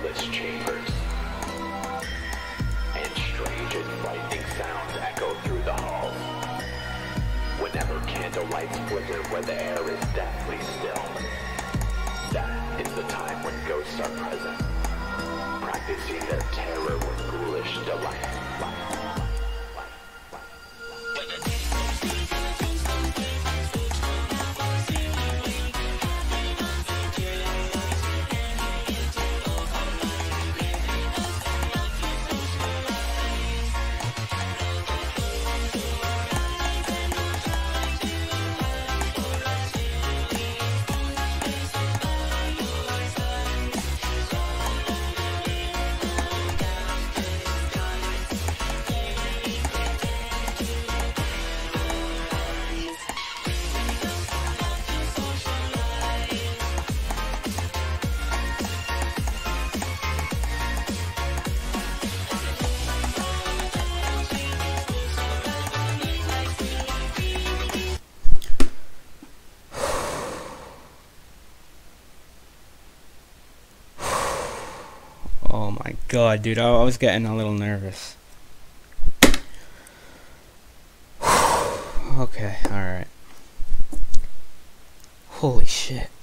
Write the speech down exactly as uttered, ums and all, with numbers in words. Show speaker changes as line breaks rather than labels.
airless chambers, and strange and frightening sounds echo through the halls. Whenever candle lights flicker where the air is deathly still, that is the time when ghosts are present, practicing their terror with ghoulish delight.
Oh my god, dude, I was getting a little nervous. Okay, alright. Holy shit.